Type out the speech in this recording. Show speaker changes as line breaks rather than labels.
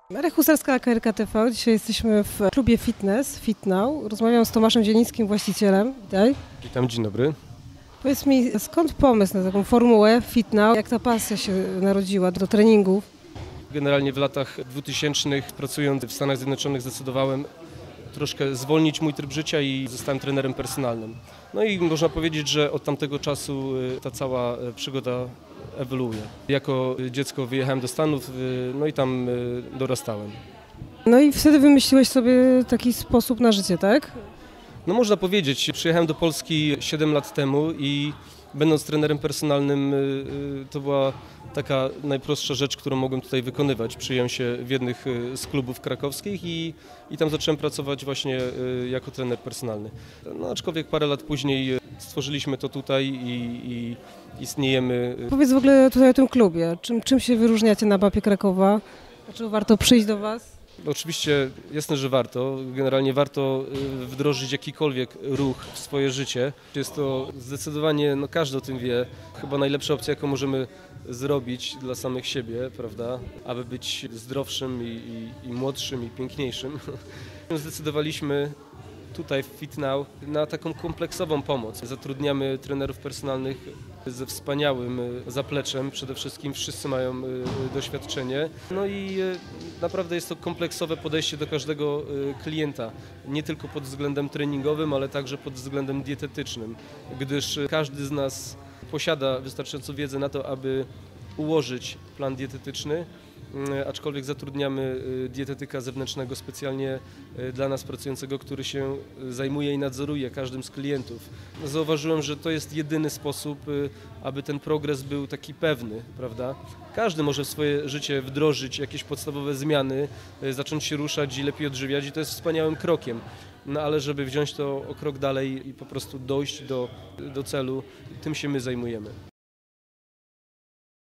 Marek Husarska, KRK TV. Dzisiaj jesteśmy w klubie Fitness, FitNow. Rozmawiam z Tomaszem Zielińskim, właścicielem. Witaj.
Witam, dzień dobry.
Powiedz mi, skąd pomysł na taką formułę FitNow? Jak ta pasja się narodziła do treningów?
Generalnie w latach 2000 pracując w Stanach Zjednoczonych zdecydowałem troszkę zwolnić mój tryb życia i zostałem trenerem personalnym. No i można powiedzieć, że od tamtego czasu ta cała przygoda ewoluuje. Jako dziecko wyjechałem do Stanów, no i tam dorastałem.
No i wtedy wymyśliłeś sobie taki sposób na życie, tak?
No można powiedzieć, przyjechałem do Polski 7 lat temu i będąc trenerem personalnym to była taka najprostsza rzecz, którą mogłem tutaj wykonywać. Przyjąłem się w jednych z klubów krakowskich i tam zacząłem pracować właśnie jako trener personalny. No, aczkolwiek parę lat później stworzyliśmy to tutaj i istniejemy.
Powiedz w ogóle tutaj o tym klubie. Czym się wyróżniacie na mapie Krakowa? Dlaczego warto przyjść do Was?
Oczywiście jasne, że warto. Generalnie warto wdrożyć jakikolwiek ruch w swoje życie. Jest to zdecydowanie, no każdy o tym wie, chyba najlepsza opcja, jaką możemy zrobić dla samych siebie, prawda, aby być zdrowszym i młodszym i piękniejszym. Zdecydowaliśmy tutaj w FitNow na taką kompleksową pomoc. Zatrudniamy trenerów personalnych ze wspaniałym zapleczem, przede wszystkim wszyscy mają doświadczenie. No i naprawdę jest to kompleksowe podejście do każdego klienta, nie tylko pod względem treningowym, ale także pod względem dietetycznym, gdyż każdy z nas posiada wystarczającą wiedzę na to, aby ułożyć plan dietetyczny, aczkolwiek zatrudniamy dietetyka zewnętrznego specjalnie dla nas pracującego, który się zajmuje i nadzoruje każdym z klientów. Zauważyłem, że to jest jedyny sposób, aby ten progres był taki pewny, prawda? Każdy może w swoje życie wdrożyć jakieś podstawowe zmiany, zacząć się ruszać i lepiej odżywiać i to jest wspaniałym krokiem. No ale żeby wziąć to o krok dalej i po prostu dojść do celu, tym się my zajmujemy.